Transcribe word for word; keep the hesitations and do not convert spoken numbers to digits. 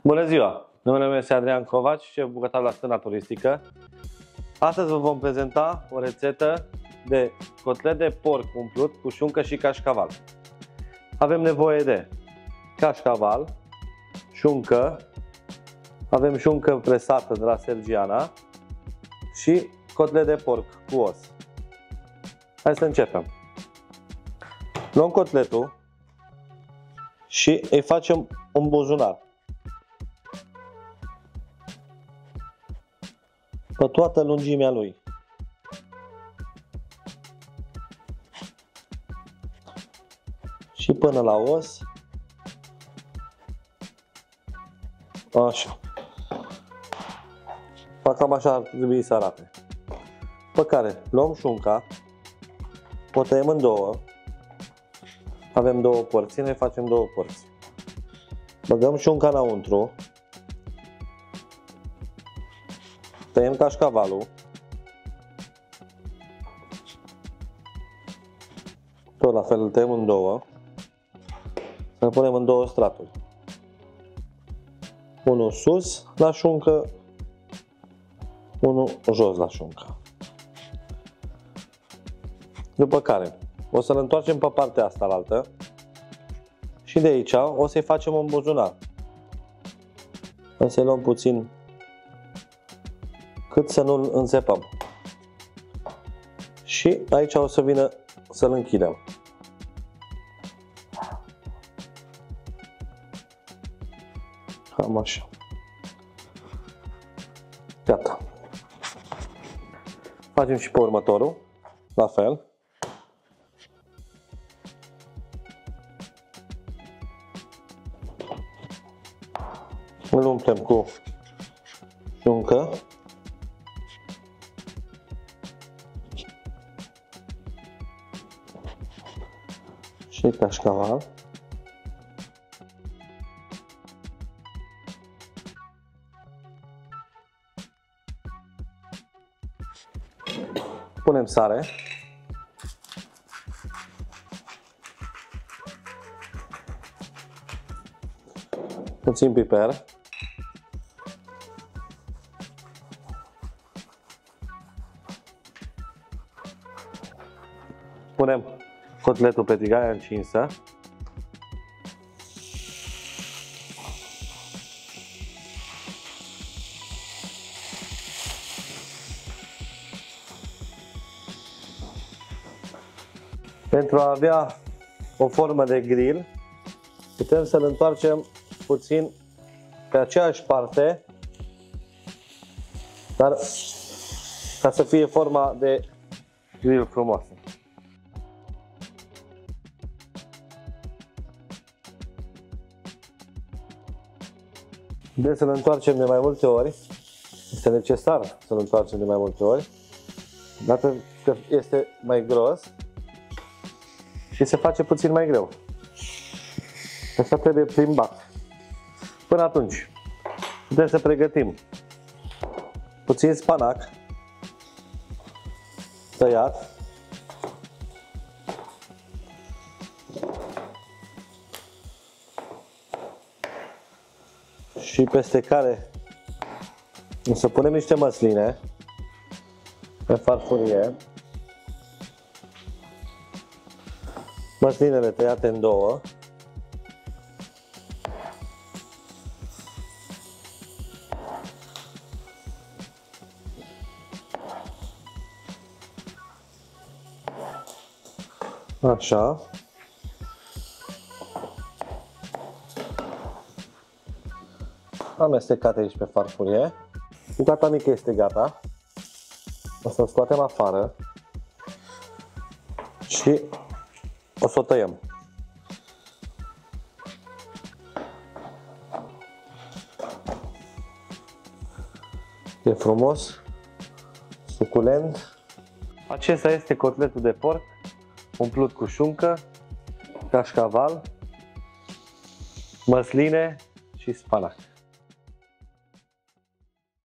Bună ziua! Numele meu este Adrian Covaci, șef bucătar la Stâna Turistică. Astăzi vă vom prezenta o rețetă de cotlet de porc umplut cu șuncă și cașcaval. Avem nevoie de cașcaval, șuncă, avem șuncă presată de la Sergiana și cotlet de porc cu os. Hai să începem. Luăm cotletul și îi facem un buzunar pe toată lungimea lui. Și până la os. Așa. Fac cam așa ar trebui să arate. Pe care luăm șunca, o tăiem în două. Avem două părți, ne facem două părți. Băgăm șunca înăuntru. Tăiem cașcavalul. Tot la fel îl tăiem în două. Să-l punem în două straturi. Unul sus la șuncă, unul jos la șuncă. După care o să-l întoarcem pe partea asta la altă și de aici o să-i facem un buzunar. O să-i luăm puțin cât să nu-l înțepăm. Și aici o să vină să-l închidem. Cam așa. Gata. Facem și pe următorul. La fel. Îl umplem cu șuncă. Și cașcaval. Punem sare. Puțin piper. Punem cotletul pe tigaia încinsă. Pentru a avea o formă de grill, putem să-l întoarcem puțin pe aceeași parte, dar ca să fie forma de grill frumoasă. Trebuie să-l întoarcem de mai multe ori. Este necesar să-l întoarcem de mai multe ori, dată că este mai gros și se face puțin mai greu. Asta trebuie plimbat. Până atunci putem să pregătim puțin spanac tăiat, și peste care o să punem niște măsline pe farfurie. Măslinele tăiate în două. Așa. Amestecat aici pe farfurie. Bucata mică este gata. O să o scoatem afară și o să o tăiem. E frumos, suculent. Acesta este cotletul de porc umplut cu șuncă, cașcaval, măsline și spanac.